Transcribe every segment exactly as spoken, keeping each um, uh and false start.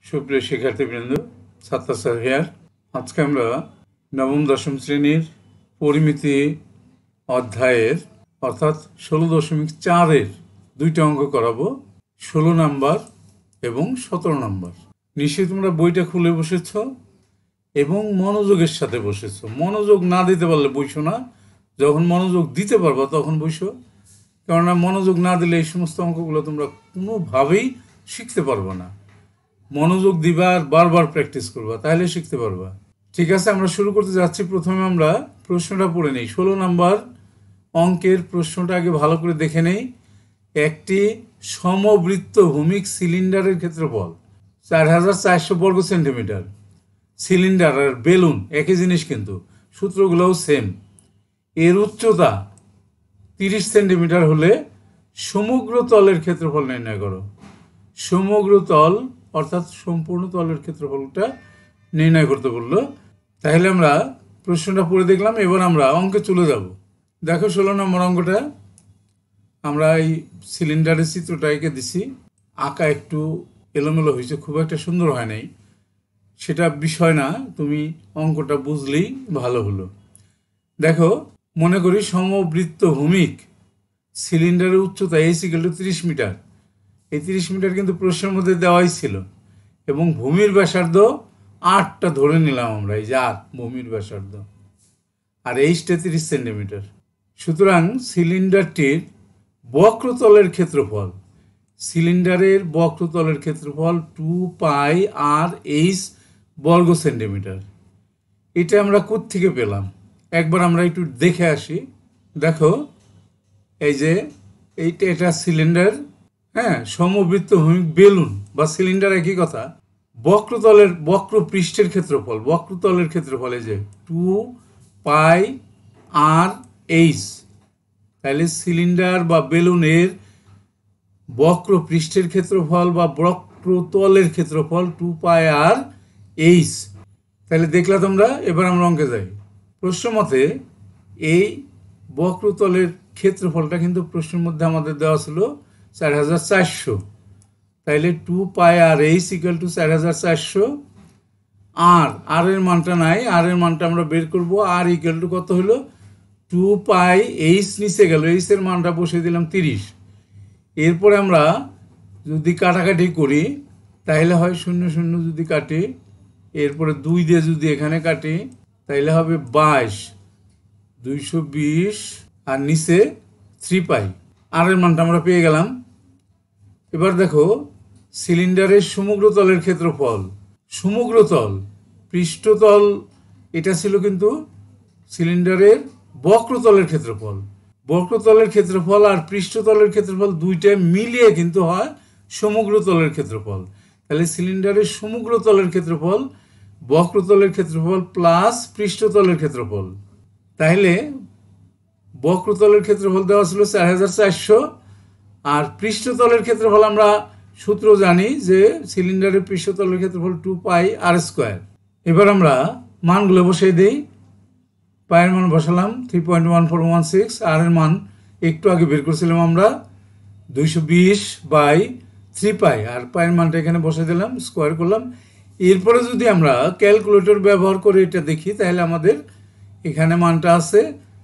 সুপ্রিয় শিক্ষার্থীবৃন্দ, ছাত্র স্যার হিয়ার। আজকে আমরা নবম দশম শ্রেণীর পরিমিতি অধ্যায়ের অর্থাৎ ষোলো দশমিক চারের দুইটা অঙ্ক করাবো, ষোলো নাম্বার এবং সতেরো নাম্বার। নিশ্চয়ই তোমরা বইটা খুলে বসেছ এবং মনোযোগের সাথে বসেছ। মনোযোগ না দিতে পারলে বইসো না, যখন মনোযোগ দিতে পারবা তখন বইসো। কেননা মনোযোগ না দিলে এই সমস্ত অঙ্কগুলো তোমরা কোনোভাবেই শিখতে পারবে না। মনোযোগ দিবা আর বারবার প্র্যাকটিস করবা, তাহলে শিখতে পারবা। ঠিক আছে, আমরা শুরু করতে যাচ্ছি। প্রথমে আমরা প্রশ্নটা পড়ে নিই। ষোলো নাম্বার অঙ্কের প্রশ্নটা আগে ভালো করে দেখে নেই। একটি সমবৃত্ত ভূমিক সিলিন্ডারের ক্ষেত্রফল চার হাজার চারশো বর্গ সেন্টিমিটার। সিলিন্ডার আর বেলুন একই জিনিস, কিন্তু সূত্রগুলোও সেম। এর উচ্চতা তিরিশ সেন্টিমিটার হলে সমগ্র তলের ক্ষেত্রফল নির্ণয় করো। সমগ্র তল অর্থাৎ সম্পূর্ণ তলের ক্ষেত্রফলটা নির্ণয় করতে বললো। তাহলে আমরা প্রশ্নটা পড়ে দেখলাম, এবার আমরা অঙ্কে চলে যাব। দেখো ষোলো নম্বর অঙ্কটা আমরা এই সিলিন্ডারের চিত্রটা এঁকে দিছি। আঁকা একটু এলোমেলো হয়েছে, খুব একটা সুন্দর হয় নাই, সেটা বিষয় না, তুমি অঙ্কটা বুঝলেই ভালো হলো। দেখো, মনে করি সমবৃত্ত ভূমিক সিলিন্ডারের উচ্চতা এইচ ইকুয়াল টু তিরিশ মিটার। এই তিরিশ মিটার কিন্তু প্রশ্নের মধ্যে দেওয়াই ছিল, এবং ভূমির ব্যাসার্ধ আটটা ধরে নিলাম আমরা, এই যে আট ভূমির ব্যাসার্ধ, আর এইচটা তিরিশ সেন্টিমিটার। সুতরাং সিলিন্ডারটির বক্রতলের ক্ষেত্রফল, সিলিন্ডারের বক্রতলের ক্ষেত্রফল টু পাই আর এইচ বর্গ সেন্টিমিটার। এটা আমরা কোত্থেকে পেলাম একবার আমরা একটু দেখে আসি। দেখো, এই যে এইটা এটা সিলিন্ডার, হ্যাঁ, সমবৃত্ত ভূমিক বেলুন বা সিলিন্ডার একই কথা। বক্রতলের বক্র পৃষ্ঠের ক্ষেত্রফল, বক্রতলের ক্ষেত্রফল এই যে টু পাই আর এইচ। তাহলে সিলিন্ডার বা বেলুনের বক্র পৃষ্ঠের ক্ষেত্রফল বা বক্রতলের ক্ষেত্রফল টু পাই আর এইচ। তাহলে দেখলা তোমরা। এবার আমরা অঙ্কে যাই। প্রশ্ন মতে এই বক্রতলের ক্ষেত্রফলটা কিন্তু প্রশ্নের মধ্যে আমাদের দেওয়া ছিল চার হাজার চারশো। তাইলে two pi r h equal to চার হাজার চারশো। আর আর এর মানটা নাই, আর এর মানটা আমরা বের করবো। আর ইকুয়াল টু কত হলো? টু পাই এইচ নিচে গেল, এইচ এর মানটা বসিয়ে দিলাম তিরিশ। এরপরে আমরা যদি কাটাকাটি করি তাহলে হয় শূন্য শূন্য যদি কাটি, এরপরে দুই দিয়ে যদি এখানে কাটি তাইলে হবে বাইশ, দুইশো বিশ, আর নিচে থ্রি পাই। আর এর মানটা আমরা পেয়ে গেলাম। এবার দেখো, সিলিন্ডারের সমগ্র তলের ক্ষেত্রফল, সমগ্র তল, পৃষ্ঠতল এটা ছিল কিন্তু সিলিন্ডারের বক্রতলের ক্ষেত্রফল। বক্রতলের ক্ষেত্রফল আর পৃষ্ঠতলের ক্ষেত্রফল দুইটা মিলিয়ে কিন্তু হয় সমগ্র তলের ক্ষেত্রফল। তাহলে সিলিন্ডারের সমগ্র তলের ক্ষেত্রফল বক্রতলের ক্ষেত্রফল প্লাস পৃষ্ঠতলের ক্ষেত্রফল। তাহলে বক্রতলের ক্ষেত্রফল দেওয়া ছিল চার হাজার চারশো, আর পৃষ্ঠতলের ক্ষেত্রফল আমরা সূত্র জানি যে সিলিন্ডারের পৃষ্ঠতলের ক্ষেত্রফল টু পাই আর স্কোয়ার। এবার আমরা মানগুলো বসিয়ে দিই। পায়ের মান বসালাম three point one four one six, আর এর মান একটু আগে বের করছিলাম আমরা দুইশো বিশ বাই থ্রি পাই, আর পায়ের মানটা এখানে বসে দিলাম, স্কোয়ার করলাম। এরপরে যদি আমরা ক্যালকুলেটর ব্যবহার করে এটা দেখি তাহলে আমাদের এখানে মানটা আছে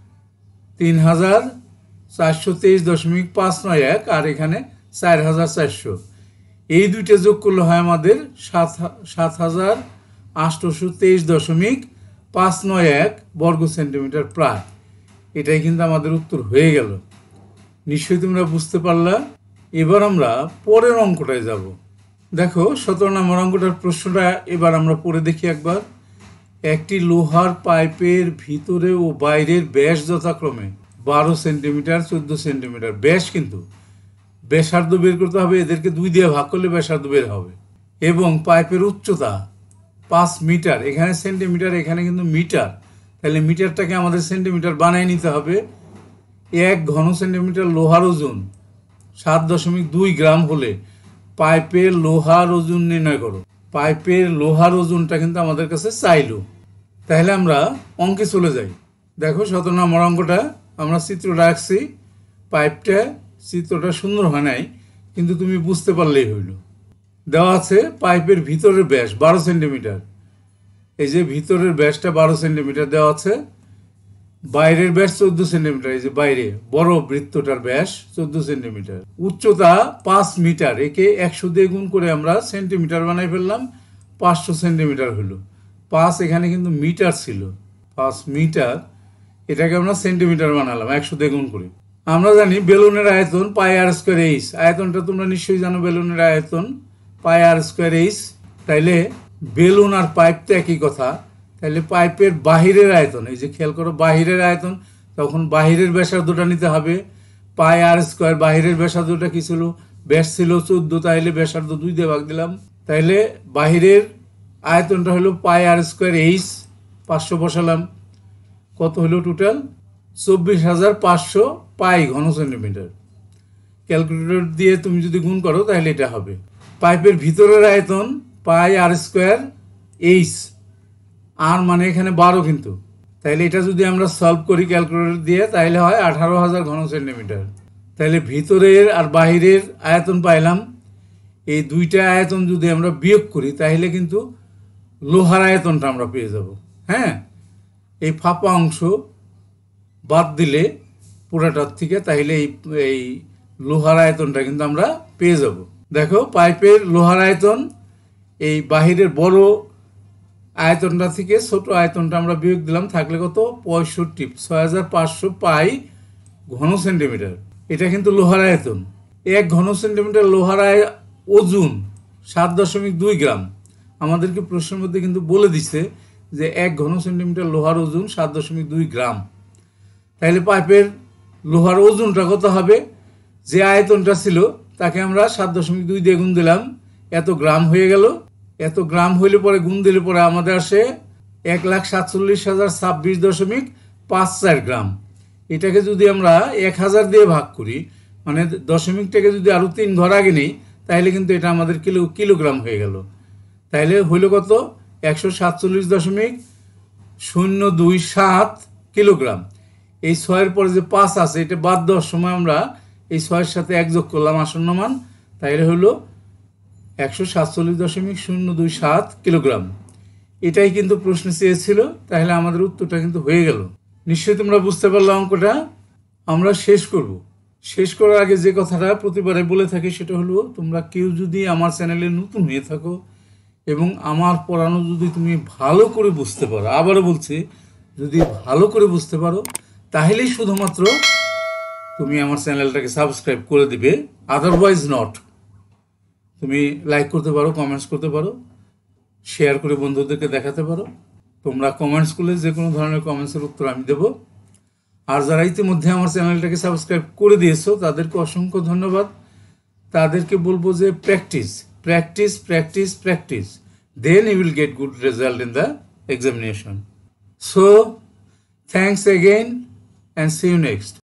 তিন হাজার চারশো তেইশ দশমিক পাঁচ নয় এক, আর এখানে চার হাজার চারশো। এই দুইটা যোগ করলে হয় আমাদের সাত সাত হাজার আটশোশো তেইশ দশমিক পাঁচ নয় এক বর্গ সেন্টিমিটার প্রায়। এটাই কিন্তু আমাদের উত্তর হয়ে গেল। নিশ্চয়ই তোমরা বুঝতে পারলা। এবার আমরা পরের অঙ্কটায় যাব। দেখো, সতেরো নম্বর অঙ্কটার প্রশ্নটা এবার আমরা পড়ে দেখি একবার। একটি লোহার পাইপের ভিতরে ও বাইরের ব্যাস যথাক্রমে বারো সেন্টিমিটার, চোদ্দ সেন্টিমিটার ব্যাস, কিন্তু ব্যাসার্ধ বের করতে হবে, এদেরকে দুই দিয়ে ভাগ করলে ব্যাসার্ধ বের হবে। এবং পাইপের উচ্চতা পাঁচ মিটার, এখানে সেন্টিমিটার, এখানে কিন্তু মিটার। তাহলে মিটারটাকে আমাদের সেন্টিমিটার বানিয়ে নিতে হবে। এক ঘন সেন্টিমিটার লোহার ওজন সাত দশমিক দুই গ্রাম হলে পাইপের লোহার ওজন নির্ণয় করো। পাইপের লোহার ওজনটা কিন্তু আমাদের কাছে চাইলো। তাহলে আমরা অঙ্কে চলে যাই। দেখো, সতেরো নম্বর অঙ্কটা আমরা চিত্রটা আঁকছি। পাইপটা চিত্রটা সুন্দর হয় নাই, কিন্তু তুমি বুঝতে পারলেই হইল। দেওয়া আছে পাইপের ভিতরের ব্যাস বারো সেন্টিমিটার। এই যে ভিতরের ব্যাসটা বারো সেন্টিমিটার দেওয়া আছে, বাইরের ব্যাস চোদ্দ সেন্টিমিটার। এই যে বাইরে বড় বৃত্তটার ব্যাস চোদ্দ সেন্টিমিটার, উচ্চতা পাঁচ মিটার। একে একশো দিয়ে গুণ করে আমরা সেন্টিমিটার বানাই ফেললাম, পাঁচশো সেন্টিমিটার হলো। পাঁচ এখানে কিন্তু মিটার ছিল, পাঁচ মিটার, এটাকে আমরা সেন্টিমিটার বানালাম একশো দিয়ে গুণ করে। আমরা জানি বেলুনের আয়তন পাই আর স্কোয়ার এইচ। আয়তনটা তোমরা নিশ্চয়ই জানো, বেলুনের আয়তন পাই আর স্কোয়ার এইচ। তাইলে বেলুন আর পাইপ তো একই কথা। তাহলে পাইপের বাহিরের আয়তন, এই যে খেয়াল করো বাহিরের আয়তন, তখন বাহিরের ব্যাসার্ধটা নিতে হবে পাই আর স্কোয়ার। বাহিরের ব্যাসার্ধটা কি ছিল? ব্যাস ছিল চোদ্দ, তাইলে ব্যাসার্ধ দুই দিয়ে ভাগ দিলাম। তাইলে বাহিরের আয়তনটা হলো পাই আর স্কোয়ার এইচ, পাঁচশো বসালাম। কত হলো টোটাল? চব্বিশ হাজার পাঁচশো পাই ঘন সেন্টিমিটার। ক্যালকুলেটর দিয়ে তুমি যদি গুণ করো তাহলে এটা হবে। পাইপের ভিতরের আয়তন পাই আর স্কোয়ার এইচ, আর মানে এখানে বারো কিন্তু। তাইলে এটা যদি আমরা সলভ করি ক্যালকুলেটর দিয়ে তাহলে হয় আঠারো হাজার ঘন সেন্টিমিটার। তাহলে ভিতরের আর বাহিরের আয়তন পাইলাম। এই দুইটা আয়তন যদি আমরা বিয়োগ করি তাহলে কিন্তু লোহার আয়তনটা আমরা পেয়ে যাব। হ্যাঁ, এই ফাঁপা অংশ বাদ দিলে পুরাটার থেকে তাহলে এই এই লোহার আয়তনটা কিন্তু আমরা পেয়ে যাব। দেখো পাইপের লোহার আয়তন এই বাহিরের বড় আয়তনটা থেকে ছোট আয়তনটা আমরা বিয়োগ দিলাম, থাকলে কত? পঁয়ষট্টি, ছয় হাজার পাঁচশো পাই ঘন সেন্টিমিটার। এটা কিন্তু লোহার আয়তন। এক ঘন সেন্টিমিটার লোহার ওজন সাত দশমিক দুই গ্রাম। আমাদেরকে প্রশ্নের মধ্যে কিন্তু বলে দিছে যে এক ঘন সেন্টিমিটার লোহার ওজন সাত দশমিক দুই গ্রাম। তাহলে পাইপের লোহার ওজনটা কত হবে? যে আয়তনটা ছিল তাকে আমরা সাত দশমিক দুই দিয়ে গুণ দিলাম, এত গ্রাম হয়ে গেল। এত গ্রাম হইলে পরে গুণ দিলে পরে আমাদের আসে এক লাখ সাতচল্লিশ হাজার ছাব্বিশ দশমিক পাঁচ চার গ্রাম। এটাকে যদি আমরা এক হাজার দিয়ে ভাগ করি, মানে দশমিকটাকে যদি আরও তিন ঘর আগে নেই, তাহলে কিন্তু এটা আমাদের কিলো কিলোগ্রাম হয়ে গেল। তাহলে হইল কত? একশো সাতচল্লিশ দশমিক শূন্য দুই সাত কিলোগ্রাম। এই ছয়ের পরে যে পাঁচ আছে এটা বাদ দেওয়ার সময় আমরা এই ছয়ের সাথে এক যোগ করলাম আসন্ন মান, তাইলে হলো একশো সাতচল্লিশ দশমিক শূন্য দুই সাত কিলোগ্রাম। এটাই কিন্তু প্রশ্ন চেয়েছিল, তাহলে আমাদের উত্তরটা কিন্তু হয়ে গেল। নিশ্চয়ই তোমরা বুঝতে পারলে অঙ্কটা। আমরা শেষ করব। শেষ করার আগে যে কথাটা প্রতিবারে বলে থাকি সেটা হলো, তোমরা কেউ যদি আমার চ্যানেলে নতুন হয়ে থাকো এবং আমার পড়ানো যদি তুমি ভালো করে বুঝতে পারো, আবারও বলছি যদি ভালো করে বুঝতে পারো, তাহলেই শুধুমাত্র তুমি আমার চ্যানেলটাকে সাবস্ক্রাইব করে দিবে, আদারওয়াইজ নট। তুমি লাইক করতে পারো, কমেন্টস করতে পারো, শেয়ার করে বন্ধুদেরকে দেখাতে পারো। তোমরা কমেন্টস করলে যে কোনো ধরনের কমেন্টসের উত্তর আমি দেবো। আর যারা ইতিমধ্যে আমার চ্যানেলটাকে সাবস্ক্রাইব করে দিয়েছো তাদেরকে অসংখ্য ধন্যবাদ। তাদেরকে বলবো যে practice practice practice practice, then you will get good result in the examination. So thanks again and see you next.